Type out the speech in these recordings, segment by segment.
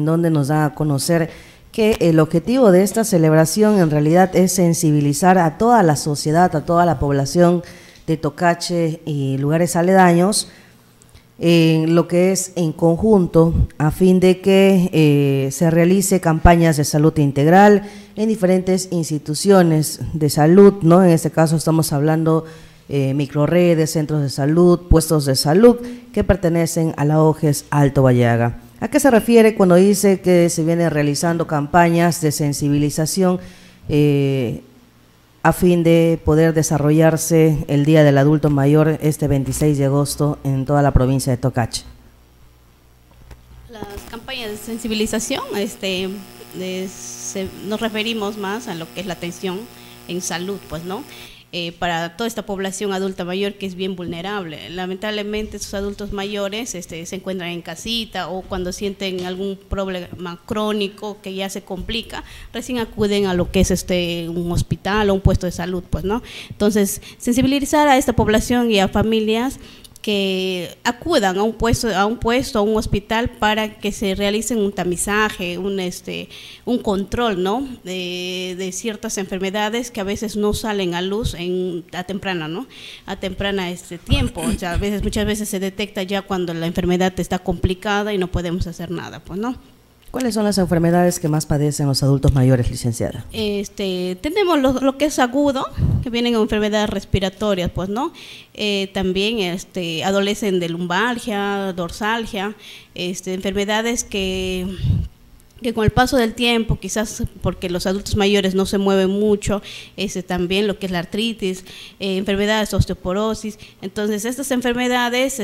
donde nos da a conocer que el objetivo de esta celebración en realidad es sensibilizar a toda la sociedad, a toda la población de Tocache y lugares aledaños, en lo que es en conjunto, a fin de que se realice campañas de salud integral en diferentes instituciones de salud, ¿no? En este caso estamos hablando microredes, centros de salud, puestos de salud que pertenecen a la OGES Alto Bayaga. ¿A qué se refiere cuando dice que se vienen realizando campañas de sensibilización a fin de poder desarrollarse el Día del Adulto Mayor este 26 de agosto en toda la provincia de Tocache? Las campañas de sensibilización, nos referimos más a lo que es la atención en salud, pues, ¿no? Para toda esta población adulta mayor que es bien vulnerable. Lamentablemente esos adultos mayores se encuentran en casita o cuando sienten algún problema crónico que ya se complica, recién acuden a lo que es un hospital o un puesto de salud, pues, ¿no? Entonces, sensibilizar a esta población y a familias que acudan a un puesto, a un hospital para que se realicen un tamizaje, un control, ¿no? de ciertas enfermedades que a veces no salen a luz a temprana tiempo. O sea, muchas veces se detecta ya cuando la enfermedad está complicada y no podemos hacer nada, pues, ¿no? ¿Cuáles son las enfermedades que más padecen los adultos mayores, licenciada? Tenemos lo que es agudo, que vienen con enfermedades respiratorias, pues, ¿no? También adolecen de lumbalgia, dorsalgia, enfermedades que con el paso del tiempo, quizás porque los adultos mayores no se mueven mucho, también lo que es la artritis, enfermedades de osteoporosis. Entonces, estas enfermedades,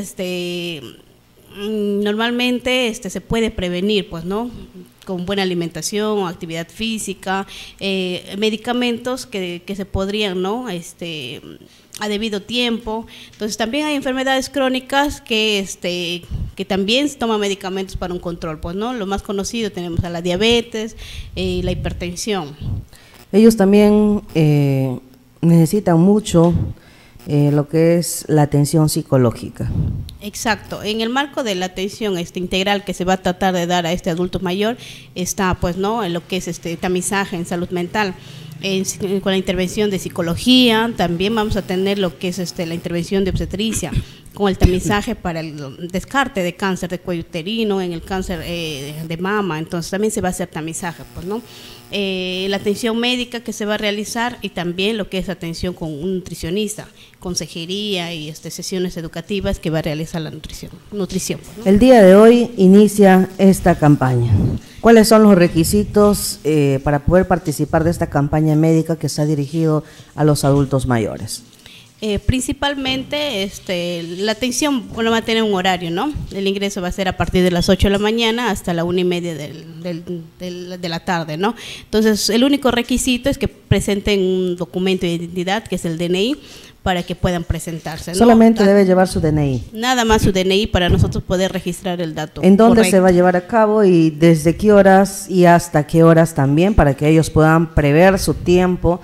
normalmente se puede prevenir, pues, ¿no? Con buena alimentación, actividad física, medicamentos que se podrían, ¿no? A debido tiempo. Entonces también hay enfermedades crónicas que también se toman medicamentos para un control, pues, ¿no? Lo más conocido tenemos a la diabetes y la hipertensión. Ellos también necesitan mucho lo que es la atención psicológica. Exacto. En el marco de la atención integral que se va a tratar de dar a este adulto mayor está, pues, ¿no? En lo que es tamizaje en salud mental. Con la intervención de psicología, también vamos a tener lo que es la intervención de obstetricia, con el tamizaje para el descarte de cáncer de cuello uterino, en el cáncer de mama. Entonces también se va a hacer tamizaje, pues, ¿no? La atención médica que se va a realizar y también lo que es atención con un nutricionista, consejería y sesiones educativas que va a realizar la nutrición, pues, ¿no? El día de hoy inicia esta campaña. ¿Cuáles son los requisitos para poder participar de esta campaña médica que está dirigido a los adultos mayores? Principalmente la atención, bueno, va a tener un horario, ¿no? El ingreso va a ser a partir de las 8 de la mañana hasta la 1:30 de la tarde, ¿no? Entonces, el único requisito es que presenten un documento de identidad, que es el DNI, para que puedan presentarse, ¿no? Solamente debe llevar su DNI. Nada más su DNI para nosotros poder registrar el dato. ¿En dónde se va a llevar a cabo y desde qué horas y hasta qué horas también, para que ellos puedan prever su tiempo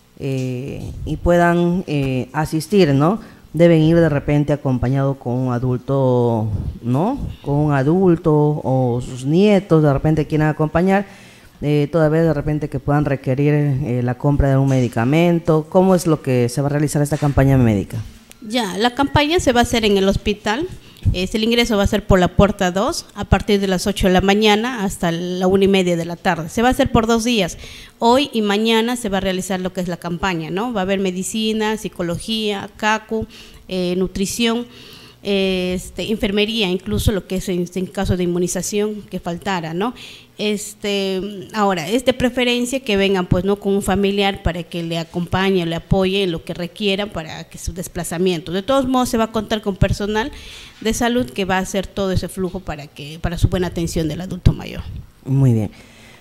y puedan asistir, ¿no? Deben ir de repente acompañado con un adulto, ¿no? Con un adulto o sus nietos, de repente quieran acompañar, toda vez de repente que puedan requerir la compra de un medicamento. ¿Cómo es lo que se va a realizar esta campaña médica? Ya, la campaña se va a hacer en el hospital. El ingreso va a ser por la puerta 2 a partir de las 8 de la mañana hasta la 1:30 de la tarde. Se va a hacer por 2 días. Hoy y mañana se va a realizar lo que es la campaña, ¿no? Va a haber medicina, psicología, CACU, nutrición, enfermería, incluso lo que es en caso de inmunización que faltara, ¿no? Ahora, es de preferencia que vengan, pues, ¿no? Con un familiar para que le acompañe, le apoye en lo que requieran para que su desplazamiento. De todos modos, se va a contar con personal de salud que va a hacer todo ese flujo para su buena atención del adulto mayor. Muy bien.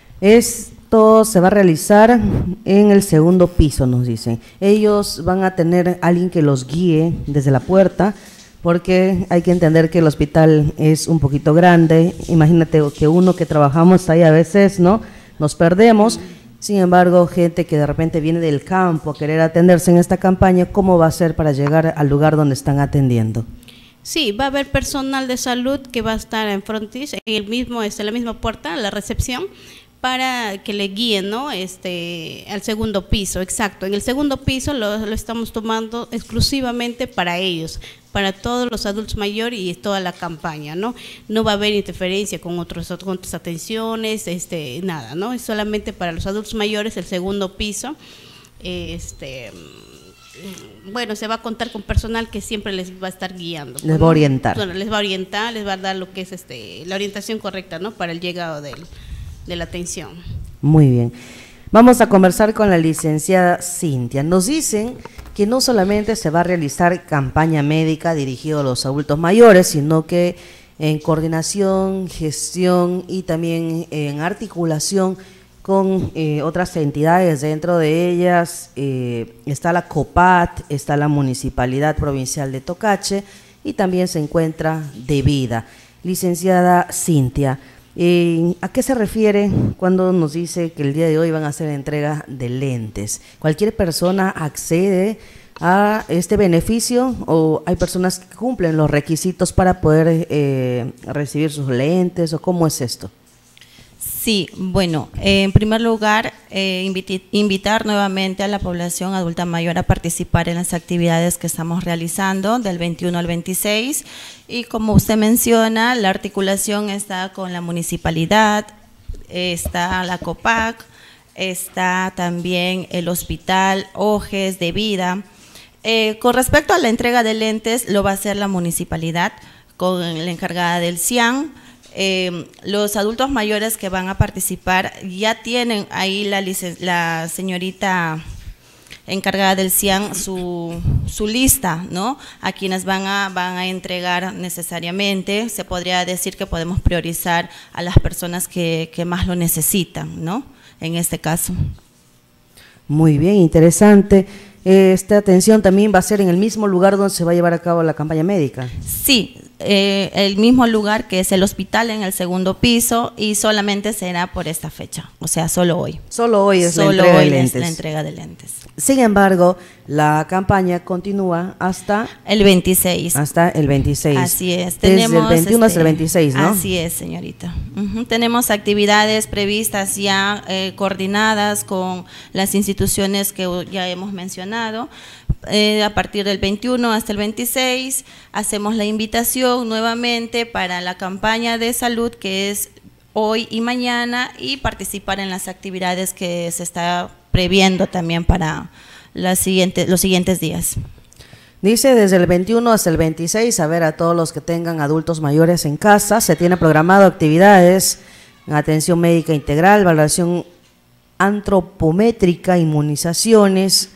Esto se va a realizar en el segundo piso, nos dicen. Ellos van a tener alguien que los guíe desde la puerta, porque hay que entender que el hospital es un poquito grande. Imagínate que uno que trabajamos ahí a veces, ¿no? Nos perdemos. Sin embargo, gente que de repente viene del campo a querer atenderse en esta campaña, ¿cómo va a ser para llegar al lugar donde están atendiendo? Sí, va a haber personal de salud que va a estar en frontis, en el mismo, la misma puerta, la recepción, para que le guíen, ¿no? Al segundo piso, exacto. En el segundo piso lo estamos tomando exclusivamente para ellos, para todos los adultos mayores y toda la campaña, ¿no? No va a haber interferencia con otras atenciones, nada, ¿no? Es solamente para los adultos mayores el segundo piso. Bueno, se va a contar con personal que siempre les va a estar guiando. Les va a orientar. Bueno, les va a orientar, les va a dar lo que es la orientación correcta, ¿no? Para el llegado de la atención. Muy bien. Vamos a conversar con la licenciada Cintia. Nos dicen que no solamente se va a realizar campaña médica dirigida a los adultos mayores, sino que en coordinación, gestión y también en articulación con otras entidades. Dentro de ellas está la COPAT, está la Municipalidad Provincial de Tocache y también se encuentra DeVida. Licenciada Cintia, ¿a qué se refiere cuando nos dice que el día de hoy van a hacer entrega de lentes? ¿Cualquier persona accede a este beneficio o hay personas que cumplen los requisitos para poder recibir sus lentes o cómo es esto? Sí, bueno, en primer lugar, invitar nuevamente a la población adulta mayor a participar en las actividades que estamos realizando del 21 al 26 y como usted menciona, la articulación está con la municipalidad, está la COPAC, está también el hospital Ojes DeVida. Con respecto a la entrega de lentes, lo va a hacer la municipalidad con la encargada del CIAN. Los adultos mayores que van a participar ya tienen ahí la señorita encargada del CIAN su lista, ¿no? A quienes van a entregar necesariamente. Se podría decir que podemos priorizar a las personas que más lo necesitan, ¿no? En este caso. Muy bien, interesante. Esta atención también va a ser en el mismo lugar donde se va a llevar a cabo la campaña médica. Sí, el mismo lugar que es el hospital en el segundo piso y solamente será por esta fecha, o sea, solo hoy. Solo hoy es solo la entrega hoy de lentes. Es la entrega de lentes. Sin embargo, la campaña continúa hasta el 26. Hasta el 26. Así es. Desde el 21 hasta el 26, ¿no? Así es, señorita. Tenemos actividades previstas ya coordinadas con las instituciones que ya hemos mencionado. A partir del 21 hasta el 26 hacemos la invitación nuevamente para la campaña de salud que es hoy y mañana y participar en las actividades que se está previendo también para los siguientes días. Dice desde el 21 hasta el 26, a ver, a todos los que tengan adultos mayores en casa, se tiene programado actividades en atención médica integral, valoración antropométrica, inmunizaciones,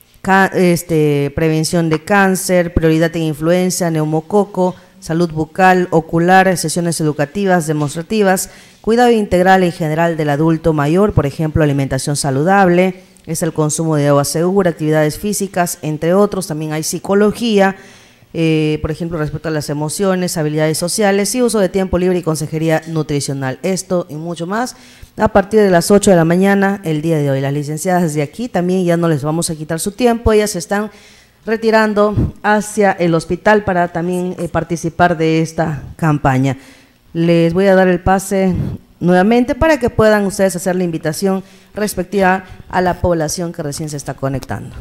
prevención de cáncer, prioridad en influenza, neumococo, salud bucal, ocular, sesiones educativas, demostrativas, cuidado integral en general del adulto mayor, por ejemplo, alimentación saludable, es el consumo de agua segura, actividades físicas, entre otros. También hay psicología, por ejemplo, respecto a las emociones, habilidades sociales y uso de tiempo libre y consejería nutricional. Esto y mucho más a partir de las 8 de la mañana el día de hoy. Las licenciadas desde aquí también ya no les vamos a quitar su tiempo, ellas se están retirando hacia el hospital para también participar de esta campaña. Les voy a dar el pase nuevamente para que puedan ustedes hacer la invitación respectiva a la población que recién se está conectando.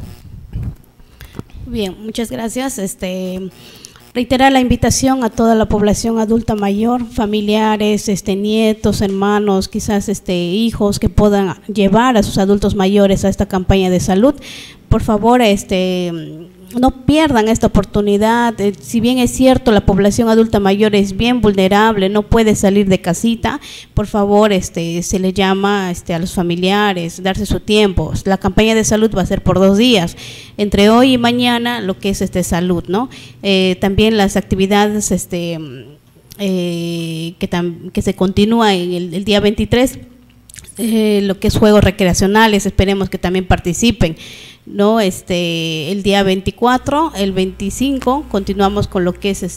Bien, muchas gracias. Reiterar la invitación a toda la población adulta mayor, familiares, nietos, hermanos, quizás hijos que puedan llevar a sus adultos mayores a esta campaña de salud. Por favor, no pierdan esta oportunidad. Si bien es cierto, la población adulta mayor es bien vulnerable, no puede salir de casita, por favor, se le llama a los familiares, darse su tiempo. La campaña de salud va a ser por 2 días, entre hoy y mañana, lo que es salud, ¿no? También las actividades que se continúa en el día 23, lo que es juegos recreacionales, esperemos que también participen, ¿no? El día 24, el 25 continuamos con lo que es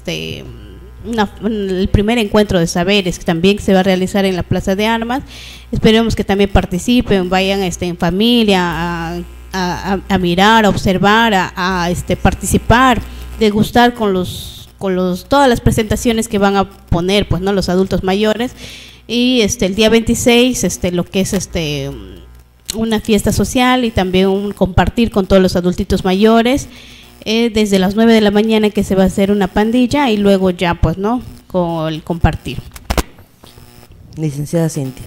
el primer encuentro de saberes que también se va a realizar en la Plaza de Armas. Esperemos que también participen, vayan en familia a mirar, a observar, a participar, degustar con los todas las presentaciones que van a poner, pues, ¿no?, los adultos mayores. Y el día 26, lo que es una fiesta social y también un compartir con todos los adultitos mayores, desde las 9 de la mañana, que se va a hacer una pandilla, y luego ya, pues, ¿no?, con el compartir. Licenciada Cintia.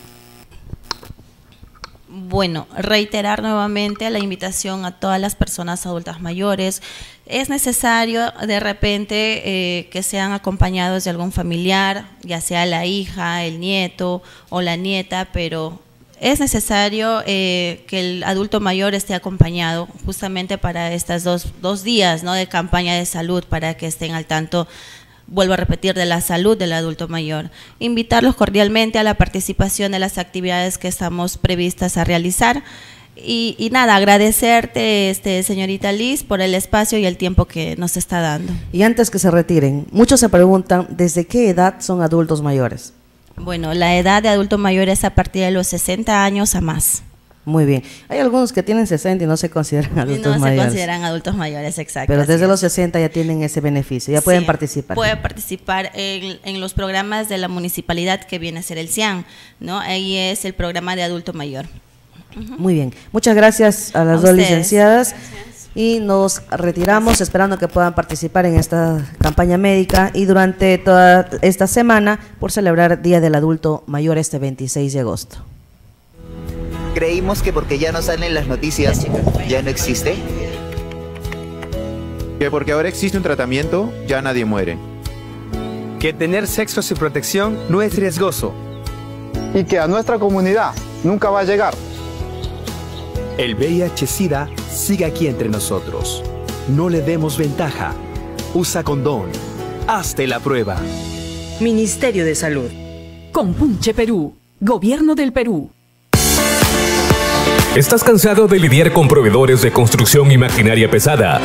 Bueno, reiterar nuevamente la invitación a todas las personas adultas mayores. Es necesario de repente que sean acompañados de algún familiar, ya sea la hija, el nieto o la nieta, pero es necesario que el adulto mayor esté acompañado justamente para estas dos días, ¿no?, de campaña de salud, para que estén al tanto, vuelvo a repetir, de la salud del adulto mayor. Invitarlos cordialmente a la participación de las actividades que estamos previstas a realizar. Y nada, agradecerte, señorita Liz, por el espacio y el tiempo que nos está dando. Y antes que se retiren, muchos se preguntan, ¿desde qué edad son adultos mayores? Bueno, la edad de adulto mayor es a partir de los 60 años a más. Muy bien. Hay algunos que tienen 60 y no se consideran adultos mayores. No se consideran adultos mayores, exacto. Pero desde los 60 ya tienen ese beneficio, ya pueden participar. Pueden participar en los programas de la municipalidad, que viene a ser el CIAN, ¿no? Ahí es el programa de adulto mayor. Muy bien. Muchas gracias a las dos licenciadas. Y nos retiramos esperando que puedan participar en esta campaña médica y durante toda esta semana por celebrar Día del Adulto Mayor este 26 de agosto. Creímos que porque ya no salen las noticias, ya no existe. Que porque ahora existe un tratamiento, ya nadie muere. Que tener sexo sin protección no es riesgoso. Y que a nuestra comunidad nunca va a llegar. El VIH-Sida sigue aquí entre nosotros. No le demos ventaja. Usa condón. Hazte la prueba. Ministerio de Salud. Compunche Perú. Gobierno del Perú. ¿Estás cansado de lidiar con proveedores de construcción y maquinaria pesada?